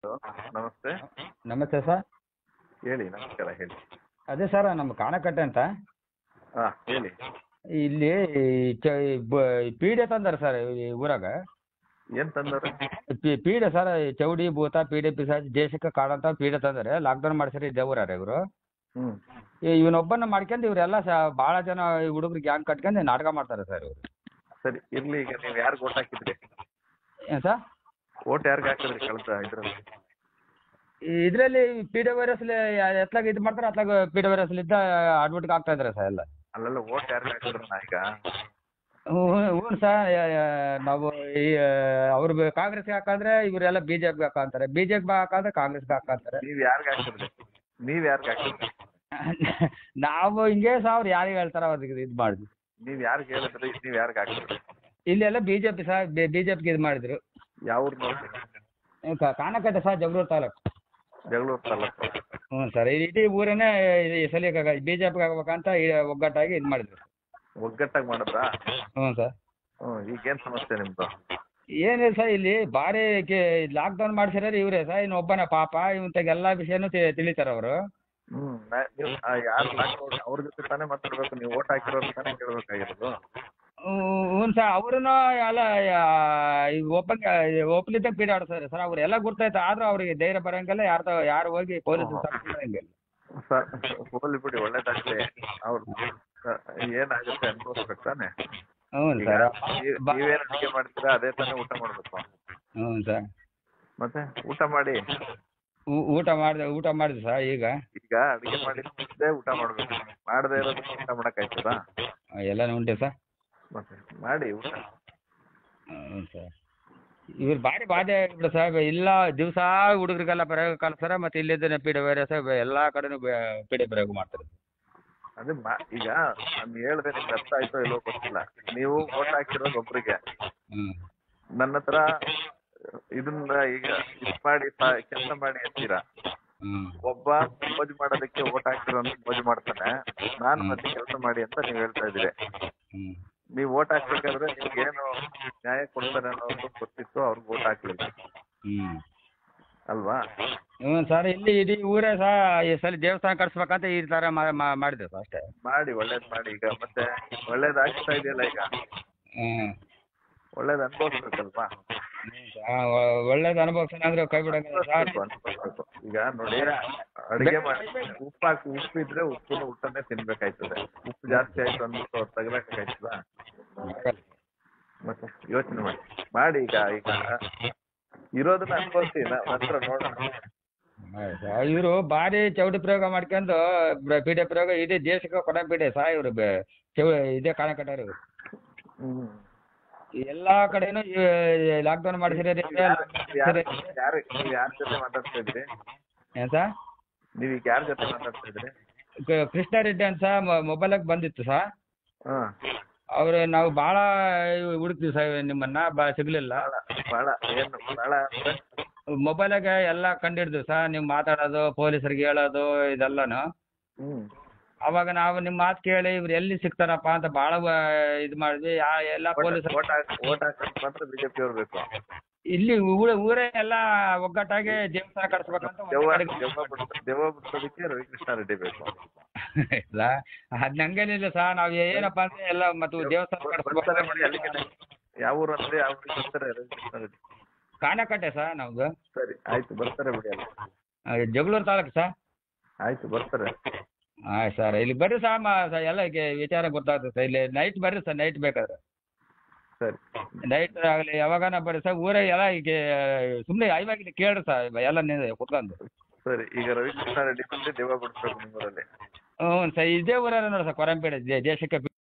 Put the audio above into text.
Hello, ನಮಸ್ತೆ. ನಮಸ್ತೆ sir. ಹೇಳಿ, ನಮಸ್ಕಾರ, ಹೇಳಿ. ಅದೇ ಸರ್, ನಮ್ಮ ಕಾಣಕಟ್ಟೆ ಅಂತ ಹಾ, ಹೇಳಿ. ಇಲ್ಲಿ ಪೀಡೆ ತಂದಾರೆ ಸರ್ ಈ ಊರಾಗ. ಏನ್ ತಂದಾರ? ಪೀಡೆ ಸರ್, ಚೌಡಿ ಭೂತ ಪೀಡೆ ಪಿಸಾಚಿ ದೇಶಕ್ಕೆ ಕಾಡಂತ ಪೀಡೆ ತಂದಾರೆ. ಲಾಕ್ಡೌನ್ ಮಾಡ್ಸಾರ ಈ ದೇವ್ರಾರ ಇವರು. ಹ್ಮ್ ಇವನೊಬ್ಬನ ಮಾಡ್ಕೊಂಡು ಇವರೆಲ್ಲ ಭಾಳ ಜನ ಹುಡುಗರು ಗ್ಯಾಂಗ್ ಕಟ್ಕೊಂಡು ನಾಟಕ ಮಾಡ್ತಾರೆ ಸರ್ ಇವರು. ಸರಿ, ಇರ್ಲಿ. ಈಗ ನೀವ್ ಯಾರಿಗ್ ಓಟ್ ಹಾಕಿದ್ರಿ? ಏನು ಸರ್? ಓಟ್ ಯಾರಿಗ್ ಹಾಕಿದ್ರಿ ಕಳ್ಸ ಇದ್ರಲ್ಲಿ? ಇದರಲ್ಲಿ ಪೀಡೆ ವೈರಸ್ ಎತ್ಲಾಗ ಇದು ಮಾಡ್ತಾರೆ, ಅತ್ಲಾಗ ಪೀಡೆ ವೈರಸ್ ಇದ್ದ ಅಡ್ಮಿಟ್ಗೆ ಆಗ್ತಾ ಇದ್ದಾರೆ ಸರ್ ಎಲ್ಲ. ಅಲ್ಲೆಲ್ಲ ಓಟ್ ಯಾರಿಗ್ ಹಾಕಿದ್ರು ಈಗ? ಹ್ಞೂ ಸರ್, ನಾವು ಈ ಅವ್ರು ಕಾಂಗ್ರೆಸ್ಗೆ ಹಾಕಂದ್ರೆ ಇವರೆಲ್ಲ BJP ಹಾಕಂತಾರೆ, BJP ಹಾಕಂದ್ರೆ ಕಾಂಗ್ರೆಸ್ಗೆ ಹಾಕಂತಾರೆ. ನೀವ್ ಯಾರಿಗ್ ಹಾಕಿದ್ರಿ? ನೀವ್ ಯಾರಿಗ್ ಹಾಕಿದ್ರಿ? ನಾವು ಹಿಂಗೆ ಸರ್, ಅವ್ರು ಯಾರಿಗೆ ಹೇಳ್ತಾರ ಅವ್ರಿಗೆ ಇದು ಮಾಡಿದ್ವಿ. ನೀವ್ ಯಾರಿಗ್ ಹೇಳಿದ್ರಿ? ನೀವ್ ಯಾರಿಗ್ ಹಾಕಿದ್ರಿ? ಇಲ್ಲೆಲ್ಲ BJP ಸರ್, BJPಗೆ ಇದು ಮಾಡಿದ್ರು. ಯಾವ ಊರ್ ನೋಡಿ? ಕಾಣಕಟ್ಟೆ ಸರ್, ಜಗಳೂರು ತಾಲೂಕು. ಜಗಳೂರು ತಾಲೂಕು. ಹ್ಞೂ ಸರ್, ಇಡೀ ಊರನ್ನೇ ಈ ಸಲ BJPಗೆ ಆಗ್ಬೇಕಂತ ಒಗ್ಗಟ್ಟಾಗಿ ಇದು ಮಾಡಿದ್ರು. ಒಗ್ಗಟ್ಟಾಗಿ ಮಾಡಿದ್ರಾ? ಹ್ಞೂ ಸರ್. ಈಗೇನ್ ಸಮಸ್ಯೆ ನಿಮ್ದು? ಏನಿಲ್ಲ ಸರ್, ಇಲ್ಲಿ ಭಾರಿ ಲಾಕ್ಡೌನ್ ಮಾಡ್ಸಿರೋರು ಇವರೇ ಸರ್. ಇನ್ನೊಬ್ಬನ ಪಾಪ ಇವಂತಾಗ ಎಲ್ಲ ವಿಷಯನೂ ತಿಳಿತಾರೆ ಅವರು. ಯಾರು ಅವ್ರ ಜೊತೆ ತಾನೇ ಮಾತಾಡ್ಬೇಕು. ನೀವು ಓಟ್ ಹಾಕಿರೋರು ತಾನೇ ಕೇಳ್ಬೇಕಾಗಿರೋದು. ಹ್ಞೂ ಸರ್, ಅವ್ರನ್ನ ಎಲ್ಲ ಒಪ್ಪಲಿದ್ದಾಗ ಪೀಡೆ ಆಡ್ತಾರೆ ಸರ್. ಅವ್ರೆಲ್ಲ ಗುರ್ತೈತೆ, ಆದ್ರೂ ಅವ್ರಿಗೆ ಧೈರ್ಯ ಬರಂಗಿಲ್ಲ. ಯಾರು ಹೋಗಿ ಪೊಲೀಸ್ ಹಂಗಿಲ್ಲ ಸರ್. ಹೋಗ್ಲಿ ಬಿಡಿ, ಒಳ್ಳೇದಾಗ್ಲಿ. ಅವ್ರು ಏನಾಗುತ್ತೆ ಅನ್ಕೋಸ್ಬೇಕು ತಾನೆ. ಹ್ಞೂ ಸರ್. ನೀವೇನ್ ಅಡಿಗೆ ಮಾಡ್ತೀರಾ ಅದೇ ತಾನೇ ಊಟ ಮಾಡ್ಬೇಕು. ಹ್ಞೂ ಸರ್. ಮತ್ತೆ ಊಟ ಮಾಡಿ. ಊಟ ಮಾಡಿದ್ವಿ ಸರ್. ಈಗ ಅಡಿಗೆ ಮಾಡಿದ್ದೇ ಊಟ ಮಾಡ್ಬೇಕು. ಮಾಡದೇ ಇರೋದನ್ನ ಊಟ ಮಾಡಕ್ ಆಯ್ತದ? ಎಲ್ಲಾನು ಉಂಟು ಸರ್. ಮತ್ತೆ ಮಾಡಿ ಊಟ. ಹ್ಞೂ ಸರ್. ಇವ್ರು ಭಾರಿ ಬಾಧೆ ಆಗಿಬಿಡು ಸರ್. ಇಲ್ಲ ದಿವಸ ಹುಡುಗರಿಗೆಲ್ಲ ಪ್ರಯೋಗ ಕಲ್ಸಾರ, ಮತ್ತೆ ಇಲ್ಲಿದ್ದ ಪೀಡೆ ವೈರಸ್ ಎಲ್ಲ ಕಡೆನೂ ಪೀಡೆ ಪ್ರಯೋಗ ಮಾಡ್ತಾರೆ. ಅದೇ ಈಗ ನಾನು ಹೇಳ್ದೆ, ನಿಮ್ಗೆ ಅರ್ಥ ಆಯ್ತೋ ಇಲ್ಲೋ ಗೊತ್ತಿಲ್ಲ. ನೀವು ಓಟ್ ಹಾಕಿರೋದು ಒಬ್ರಿಗೆ. ನನ್ನ ಹತ್ರ ಇದನ್ನ ಈಗ ಮಾಡಿ ಕೆಲಸ ಮಾಡಿ ಅಂತೀರಾ. ಒಬ್ಬ ಮೋಜು ಮಾಡೋದಕ್ಕೆ ಓಟ್ ಹಾಕಿರೋ ಮೋಜು ಮಾಡ್ತಾನೆ. ನಾನು ಮತ್ತೆ ಕೆಲಸ ಮಾಡಿ ಅಂತ ನೀವ್ ಹೇಳ್ತಾ ಇದ್ದೀರಿ. ನೀವ್ ಓಟ್ ಹಾಕ್ಬೇಕಾದ್ರೆ ನಿಮ್ಗೇನು ನ್ಯಾಯ ಕೊಡ್ತಾರೆ ಅನ್ನೋದು ಗೊತ್ತಿತ್ತು, ಅವ್ರಿಗೆ ಓಟ್ ಹಾಕ್ಲಿಲ್ಲ ಅಲ್ವಾ? ಹ್ಞೂ ಸರ್. ಇಲ್ಲಿ ಇಡೀ ಊರೇ ಸಹ ಈ ಸಲ ದೇವಸ್ಥಾನ ಕಟ್ಸ್ಬೇಕಂತ ಈ ಥರ ಮಾಡಿದೆ ಸರ್ ಅಷ್ಟೇ. ಮಾಡಿ, ಒಳ್ಳೇದ್ ಮಾಡಿ. ಈಗ ಮತ್ತೆ ಒಳ್ಳೇದ್ ಆಗ್ತಾ ಇದೆಯಲ್ಲ, ಈಗ ಒಳ್ಳೇದ್ ಅನ್ಭವಿಸ್ಬೇಕಲ್ವಾ? ಒಳ್ಳೇದು ಅನುಭವಿಸೋಣ ಅಂದ್ರೆ ಕೈ ಬಿಡಂಗಿಲ್ಲ ಸರ್. ಈಗ ನೋಡಿ, ಅಡಿಗೆ ಮಾಡಿ ಉಪ್ಪಿದ್ರೆ ಉಪ್ಪನ್ನು ಊಟನೇ ತಿನ್ಬೇಕಾಯ್ತದೆ. ಉಪ್ಪು ಜಾಸ್ತಿ ಆಯ್ತು ಅಂದ್ಬಿಟ್ಟು ಅವ್ರು ತೆಗ್ಬೇಕಾಯ್ತದ? ಮತ್ತೆ ಯೋಚನೆ ಮಾಡಿ. ಈಗ ಇರೋದನ್ನ ಅನ್ಭವಿಸಿ, ನಂತರ ನೋಡೋಣ. ಇವರು ಭಾರಿ ಚೌಡಿ ಪ್ರಯೋಗ ಮಾಡ್ಕೊಂಡು ಪೀಡೆ ಪ್ರಯೋಗ ಇಡೀ ದೇಶಕ್ಕೆ ಕೊಡ ಪೀಡೆ ಸಹ ಇವರು ಇದೇ ಕಾಣಕಟ್ಟಾರ. ಇವರು ಎಲ್ಲಾ ಕಡೆನೂ ಲಾಕ್ಡೌನ್ ಮಾಡಿಸಿರಿ. ಯಾರ ಜೊತೆ ಮಾತಾಡ್ತಾ ಇದ್ರಿ? ಏನ್ ಸರ್? ನೀವ್ ಈಗ ಯಾರ ಜೊತೆ ಮಾತಾಡ್ತಾ ಇದ್ರಿ? ಕೃಷ್ಣ ರೆಡ್ಡಿ ಅಂತ ಮೊಬೈಲಾಗ ಬಂದಿತ್ತು ಸರ್. ಅವ್ರು ನಾವು ಭಾಳ ಹುಡುಕ್ತೀವಿ ಸರ್, ನಿಮ್ಮನ್ನ ಸಿಗ್ಲಿಲ್ಲ. ಮೊಬೈಲಾಗ ಎಲ್ಲ ಕಂಡಿಡ್ದು ಸರ್, ನೀವು ಮಾತಾಡೋದು, ಪೊಲೀಸರಿಗೆ ಹೇಳೋದು ಇದೆಲ್ಲನು. ಅವಾಗ ನಾವು ನಿಮ್ಮ ಮಾತು ಕೇಳಿ ಇವ್ರು ಎಲ್ಲಿ ಸಿಗ್ತಾರಪ್ಪ ಅಂತ ಭಾಳ ಇದು ಮಾಡಿದ್ವಿ. ಎಲ್ಲ ಪೊಲೀಸರು ಮಾತ್ರ BJP ಅವ್ರು ಬೇಕು. ಇಲ್ಲಿ ಊರೇ ಎಲ್ಲ ಒಗ್ಗಟ್ಟಾಗಿ ದೇವಸ್ಥಾನ ಕಟ್ಸ್ಬೇಕಂತ. ದೆವ್ವ ಬಿಡ್ಸೋದಕ್ಕೆ ರವಿಕೃಷ್ಣ ರೆಡ್ಡಿ ಬೇಕು. ಇಲ್ಲ, ಅದ್ ನಂಗೇನಿಲ್ಲ ಸರ್. ನಾವ್ ಏನಪ್ಪ ಅಂದ್ರೆ ಎಲ್ಲ ಮತ್ತು ದೇವಸ್ಥಾನ ಕಟ್ಸ್ಬೇಕು. ಯಾವ ಊರು ಅಂದ್ರೆ ಯಾವ ಬರ್ತಾರೆ ರವಿಕೃಷ್ಣ ರೆಡ್ಡಿ? ಕಾಣಕಟ್ಟೆ ಸರ್ ನಮ್ದು. ಸರಿ, ಆಯ್ತು, ಬರ್ತಾರೆ ಬಿಡಿ. ಜಗಳೂರು ತಾಲೂಕು ಸರ್. ಆಯ್ತು, ಬರ್ತಾರೆ. ಆಯ್ತು ಸರ್, ಇಲ್ಲಿ ಬರ್ರಿ ಸರ್, ಎಲ್ಲ ವಿಚಾರ ಗೊತ್ತಾಗ್ತದೆ ಸರ್. ಇಲ್ಲಿ ನೈಟ್ ಬರ್ರಿ ಸರ್, ನೈಟ್ ಬೇಕಾದ್ರೆ. ಸರಿ, ನೈಟ್ ಆಗಲಿ ಯಾವಾಗನ ಬರ್ರಿ ಸರ್. ಊರೇ ಎಲ್ಲ ಈಗ ಸುಮ್ಮನೆ ಇವಾಗ ಕೇಳ್ರಿ ಸರ್ ಎಲ್ಲ ಕುತ್ಕೊಂಡು. ಸರಿ, ಈಗ ರವಿಕೃಷ್ಣ ರೆಡ್ಡಿ ಬಂದು ದೆವ್ವ ಬಿಡಿಸ್ಬೇಕು ನಿಮ್ಮೂರಲ್ಲಿ. ಹ್ಞೂ ಸರ್, ಇದೇ ಊರಾರ ನೋಡಿ ಸರ್, ಕೊರಂಪೇಟೆ ದೇಶಕ್ಕೆ